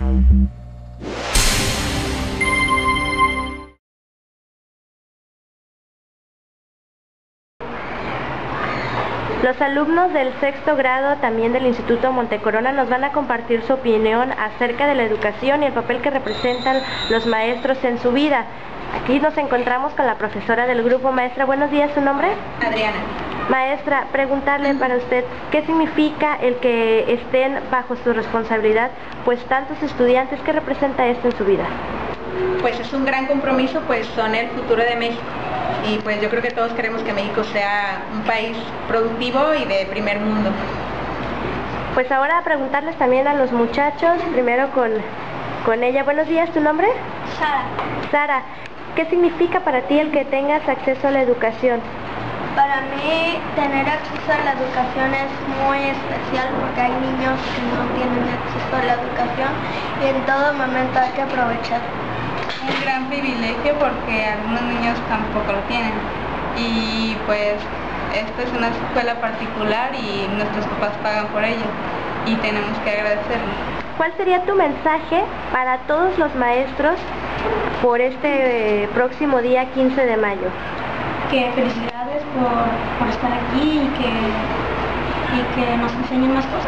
Los alumnos del sexto grado, también del Instituto Montecorona, nos van a compartir su opinión acerca de la educación y el papel que representan los maestros en su vida. Aquí nos encontramos con la profesora del grupo. Maestra, buenos días, ¿su nombre? Adriana. Maestra, preguntarle para usted, ¿qué significa el que estén bajo su responsabilidad pues tantos estudiantes? ¿Qué representa esto en su vida? Pues es un gran compromiso, pues son el futuro de México. Y pues yo creo que todos queremos que México sea un país productivo y de primer mundo. Pues ahora preguntarles también a los muchachos, primero con ella. Buenos días, ¿tu nombre? Sara. Sara, ¿qué significa para ti el que tengas acceso a la educación? Para mí tener acceso a la educación es muy especial porque hay niños que no tienen acceso a la educación y en todo momento hay que aprovechar. Un gran privilegio porque algunos niños tampoco lo tienen y pues esta es una escuela particular y nuestros papás pagan por ello y tenemos que agradecerlo. ¿Cuál sería tu mensaje para todos los maestros por este próximo día 15 de mayo? Que felicidades por estar aquí y que nos enseñen más cosas.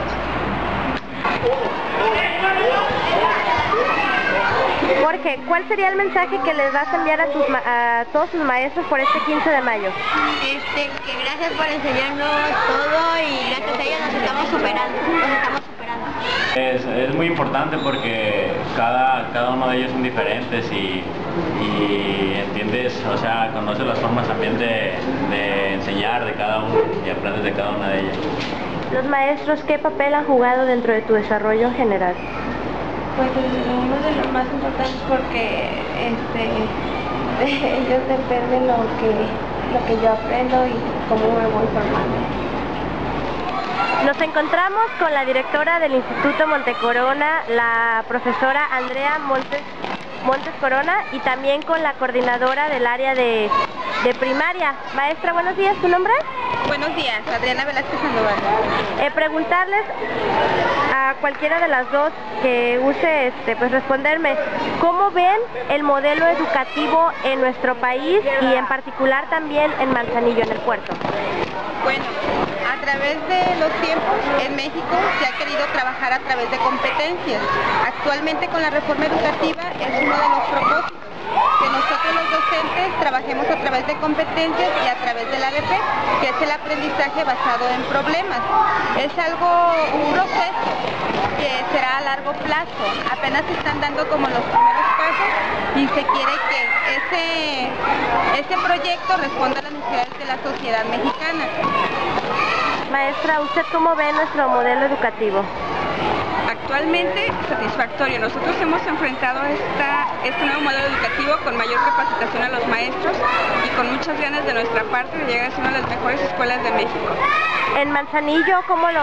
Jorge, ¿cuál sería el mensaje que les vas a enviar a todos sus maestros por este 15 de mayo? Que gracias por enseñarnos todo y gracias a ellos nos estamos superando. Es muy importante porque cada uno de ellos son diferentes y entiendes, o sea, conoces las formas también de enseñar de cada uno y aprendes de cada una de ellas. Los maestros, ¿qué papel han jugado dentro de tu desarrollo en general? Pues uno de los más importantes porque de ellos depende lo que yo aprendo y cómo me voy formando. Nos encontramos con la directora del Instituto Montecorona, la profesora Andrea Montes Corona, y también con la coordinadora del área de primaria. Maestra, buenos días, ¿tu nombre? Buenos días, Adriana Velázquez Sandoval. Preguntarles a cualquiera de las dos que use pues responderme, ¿cómo ven el modelo educativo en nuestro país y en particular también en Manzanillo, en el puerto? Bueno, a través de los tiempos en México se ha querido trabajar a través de competencias. Actualmente con la reforma educativa es uno de los propósitos que nosotros los docentes trabajemos a través de competencias y a través del ABP, que es el aprendizaje basado en problemas. Es un proceso que será a largo plazo. Apenas se están dando como los primeros pasos y se quiere que ese proyecto responda a las necesidades de la sociedad mexicana. Maestra, ¿usted cómo ve nuestro modelo educativo? Actualmente satisfactorio. Nosotros hemos enfrentado este nuevo modelo educativo con mayor capacitación a los maestros y con muchas ganas de nuestra parte de llegar a ser una de las mejores escuelas de México. En Manzanillo,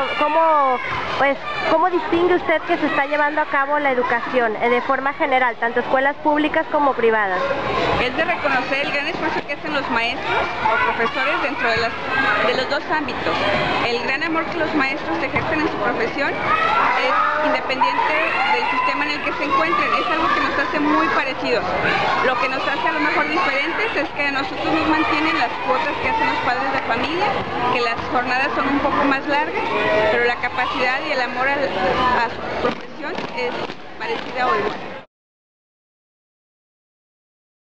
¿cómo distingue usted que se está llevando a cabo la educación de forma general, tanto escuelas públicas como privadas? Es de reconocer el gran esfuerzo que hacen los maestros o profesores dentro de los dos ámbitos. El gran amor que los maestros ejercen en su profesión es independiente del sistema en el que se encuentren. Es algo que nos hace muy parecidos. Lo que nos hace a lo mejor diferentes es que a nosotros nos mantienen las cuotas que hacen los padres de familia, que las jornadas son un poco más largas, pero la capacidad y el amor a su profesión es parecida o igual.